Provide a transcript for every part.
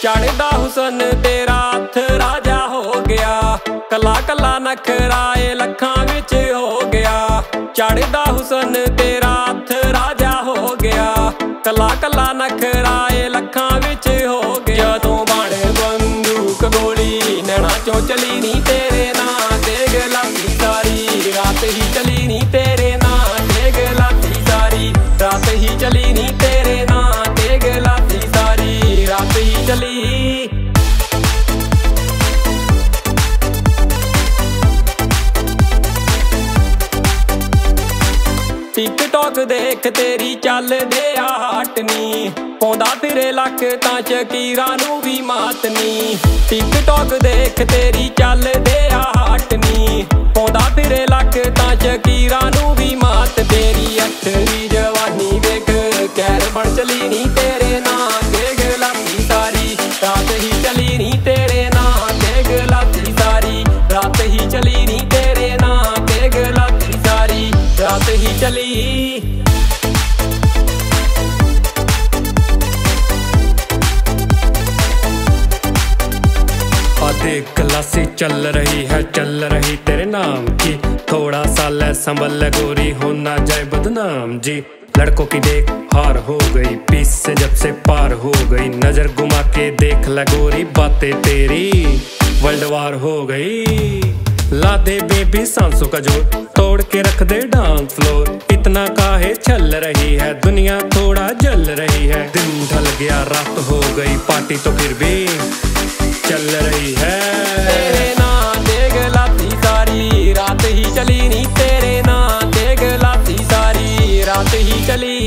चढ़दा हुसन तेरा हथ राजा हो गया, कला कला नखराए लखां विच हो गया। चढ़दा हुसन तेरा हथ राजा हो गया, कला कला नखराए लखां विच हो गया। जदों बण बंदूक गोली नैना चों चली नी तेरे नां तेग लाती सारी रात ही चली नी तेरे नां तेग लाती सारी रात ही चली नी तेरे नां तेग लाती सारी रात ही चली। टिकटॉक देख तेरी चल दे हटनी, पौंदा फिरे लक तां शकीरा नूं भी मातनी। टिकटॉक देख तेरी चल दे हटनी, पौंदा फिरे लक तां शकीरा नूं भी मात। तेरी अठवीं जवानी वेख कैर बन चली नी तेरे नां तेग लाती सारी रात ही चली नी तेरे नां तेग लाती सारी रात ही चली नी तेरे नां तेग लाती सारी रात ही चली। देख क्लासी चल रही तेरे नाम की, थोड़ा सा ले संभल गोरी होना जाए बदनाम जी। लड़कों की देख हार हो गई, बीस से जब से पार हो गई। नजर घुमा के देख ले गोरी बातें तेरी वर्ल्ड वार हो गई। ला दे बेबी सांसों का जोर, तोड़ के रख दे डांस फ्लोर। इतना काहे चल रही है दुनिया थोड़ा जल रही है। दिन ढल गया रात हो गई, पार्टी तो फिर भी चल रही है। तेरे नां तेग लाती सारी रात ही चली नी तेरे नां तेग लाती सारी रात ही चली।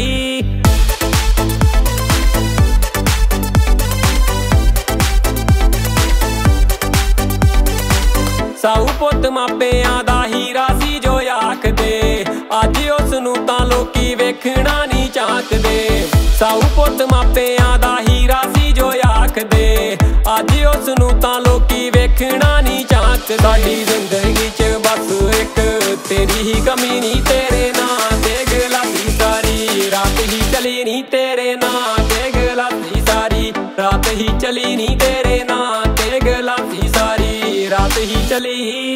साऊ पुत मापियां दा हीरा सी जो आखदे, अज उस नूं तां लोकी वेखना नी झांकदे। साऊ पुत मापियां दा हीरा सी जो आखदे, अज उस नूं तां लोकी वेखना नी झांकदे। साडी जिंदगी च बस एक तेरी ही कमी नी तेरे नां तेग लाती सारी रात ही चली नी तेरे नां तेग लाती सारी रात ही चली नी तेरे नां तेग लाती सारी रात ही चली।